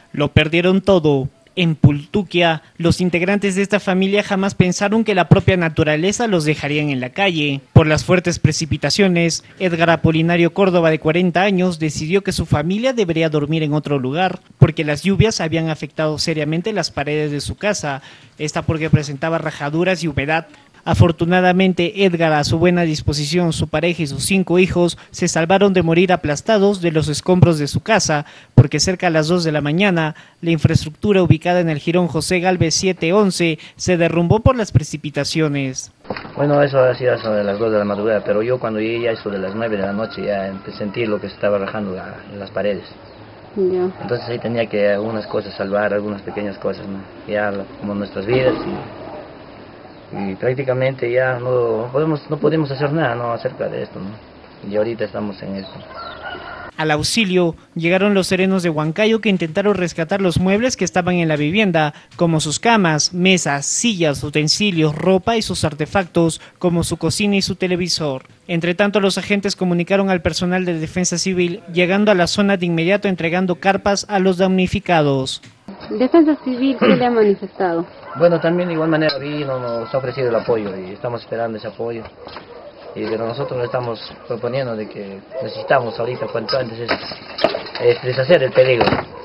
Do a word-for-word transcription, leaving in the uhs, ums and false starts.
Lo perdieron todo. En Pultuquia, los integrantes de esta familia jamás pensaron que la propia naturaleza los dejarían en la calle. Por las fuertes precipitaciones, Edgar Apolinario Córdoba, de cuarenta años, decidió que su familia debería dormir en otro lugar, porque las lluvias habían afectado seriamente las paredes de su casa, esta porque presentaba rajaduras y humedad. Afortunadamente, Edgar, a su buena disposición, su pareja y sus cinco hijos se salvaron de morir aplastados de los escombros de su casa, porque cerca a las dos de la mañana, la infraestructura ubicada en el jirón José Gálvez setecientos once se derrumbó por las precipitaciones. Bueno, eso ha sido eso de las dos de la madrugada, pero yo cuando llegué ya eso de las nueve de la noche ya empecé a sentir lo que se estaba rajando la, en las paredes. Ya. Entonces ahí tenía que algunas cosas salvar, algunas pequeñas cosas, ¿no? Ya como nuestras vidas y... y prácticamente ya no podemos no podemos hacer nada no acerca de esto, ¿no? Y ahorita estamos en esto. Al auxilio llegaron los serenos de Huancayo, que intentaron rescatar los muebles que estaban en la vivienda, como sus camas, mesas, sillas, utensilios, ropa y sus artefactos, como su cocina y su televisor. Entre tanto, los agentes comunicaron al personal de Defensa Civil, llegando a la zona de inmediato entregando carpas a los damnificados. Defensa Civil, ¿qué le ha manifestado? Bueno, también de igual manera vino, nos ha ofrecido el apoyo y estamos esperando ese apoyo. Y pero nosotros le estamos proponiendo de que necesitamos ahorita cuanto antes es, es deshacer el peligro.